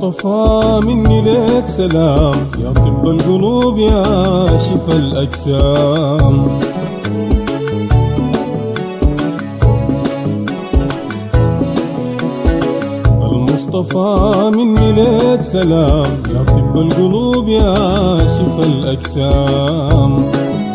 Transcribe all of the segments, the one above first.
المصطفى مني لك سلام، يا طب القلوب يا شفا الأجسام. المصطفى مني لك سلام، يا طب القلوب يا شفا الأجسام.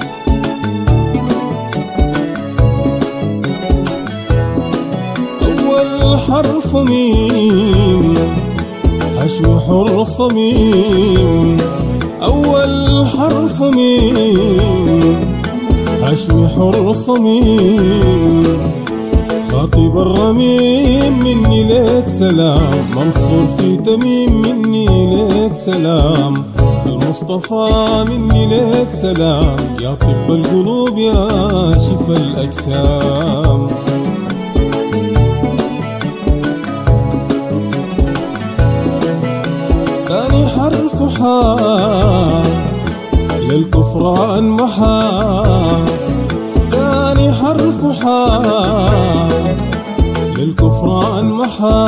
أول حرف ميم حشو حر صميم، أول حرف ميم حشو حر صميم. خاطب الرميم مني لك سلام، منصور في تميم مني لك سلام. المصطفى مني لك سلام، يا طب القلوب يا شفا الأجسام. ثاني حرف حاء للكفران محا، ثاني حرف حاء للكفران محا.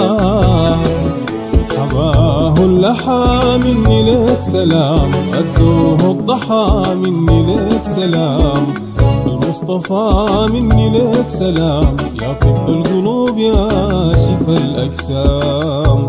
حباه اللحى مني لك سلام، أدوه الضحى مني لك سلام. المصطفى مني لك سلام، يا طب القلوب يا شفا الأجسام.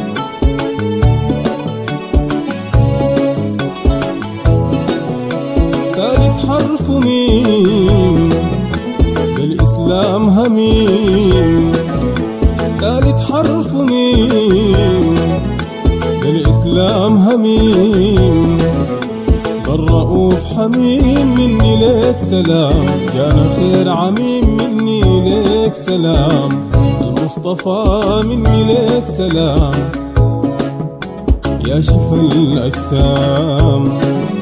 ثالث حرف ميم للإسلام هميم، ثالث حرف ميم للإسلام هميم. بالرؤوف حميم مني لك سلام، جانا خير عميم مني لك سلام. المصطفى مني لك سلام، يا شفا الأجسام.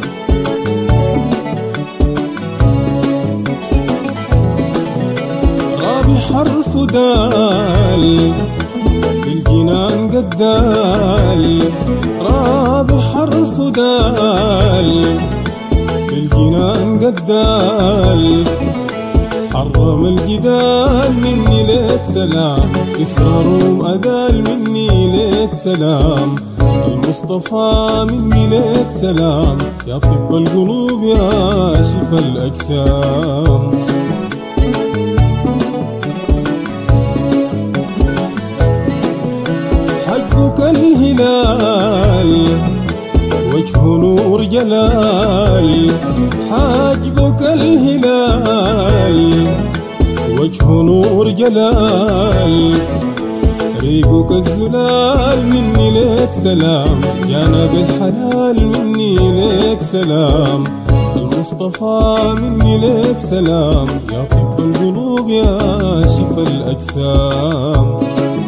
حرف دال في الجنان قدال، رابع حرف دال في الجنان قدال. حرم الجدال مني لك سلام، إسرارهم أذال مني لك سلام. المصطفى مني لك سلام، يا طب القلوب يا شفا الأجسام. حجبك الهلال وجه نور جلال، حاجبك الهلال وجه نور جلال. ريقك الزلال مني لك سلام، جانا بالحلال مني لك سلام. المصطفى مني لك سلام، يا طب القلوب يا شفا الأجسام.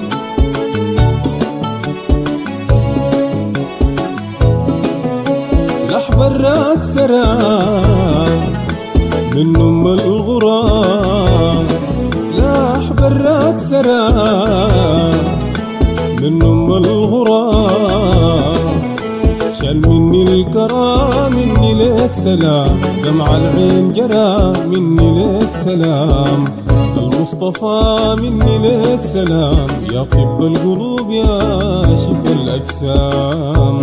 براك سراب من أم الغرام، لاح براك سراب من أم الغرام. شال مني الكرام مني لك سلام، دمع العين جرى مني لك سلام. المصطفى مني لك سلام، يا طب القلوب يا شفا الأجسام.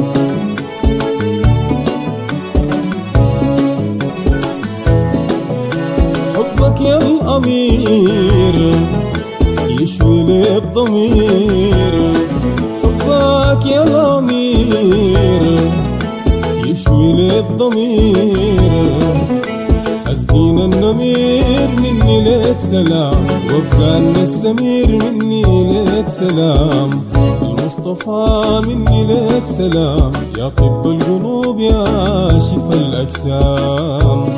حبك يا الأمير يشوي لي الضمير، حبك يا الأمير يشوي لي الضمير. أسقينا النمير مني لك سلام، وابقى السمير مني لك سلام. المصطفى مني لك سلام، يا طب القلوب يا شفا الأجسام.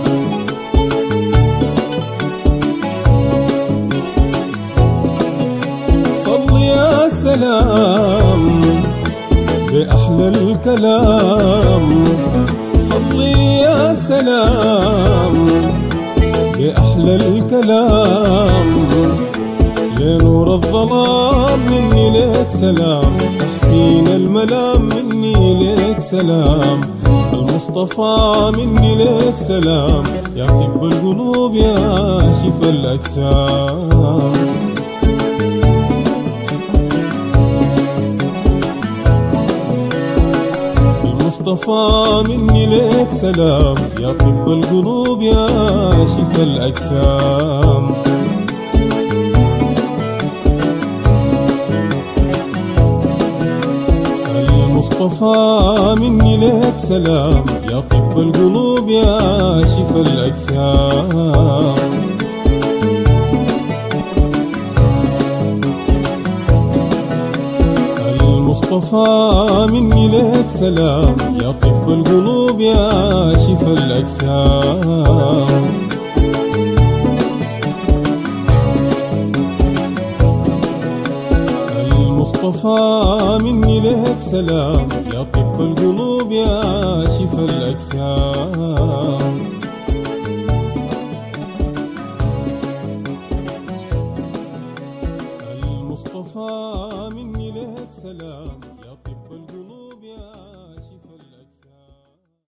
سلام بأحلى الكلام، صلي يا سلام بأحلى الكلام. يا نور الظلام مني لك سلام، تحفينا الملام مني لك سلام. المصطفى مني لك سلام، يا طب القلوب يا شفا الأجسام. المصطفى مني لك سلام، يا طب القلوب يا شفا الأجسام. المصطفى مني لك سلام، يا طب القلوب يا شفا الأجسام. المصطفى مني لك سلام، يا طب القلوب يا شفا الأجسام. المصطفى مني لك سلام، يا طب القلوب يا شفا الأجسام. المصطفى مني لك سلام، يا طب القلوب